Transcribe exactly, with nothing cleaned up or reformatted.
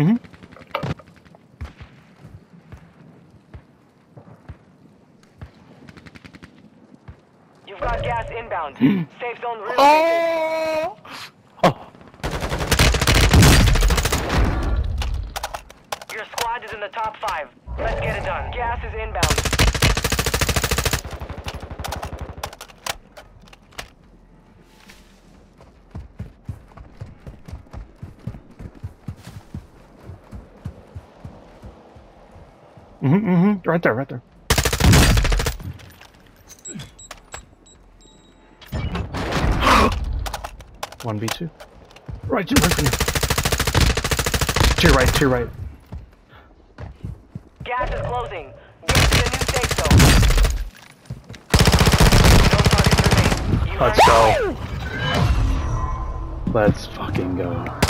Mm-hmm. You've got gas inbound. Safe zone relocated. Oh! Oh! Your squad is in the top five. Let's get it done. Gas is inbound. Mm-hmm, mm-hmm. Right there, right there. One v two. Right, two, right from you. To your right, to your right. Gas is closing. Get to the new safe zone. No targets remain. You Let's are- go. Let's fucking go.